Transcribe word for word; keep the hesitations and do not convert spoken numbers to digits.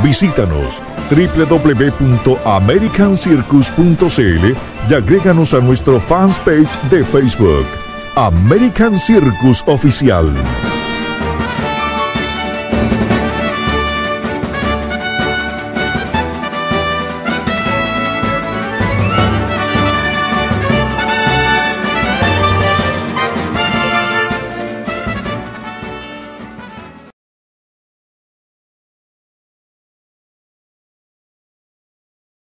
Visítanos w w w punto american circus punto c l y agréganos a nuestro fanpage de Facebook, American Circus Oficial.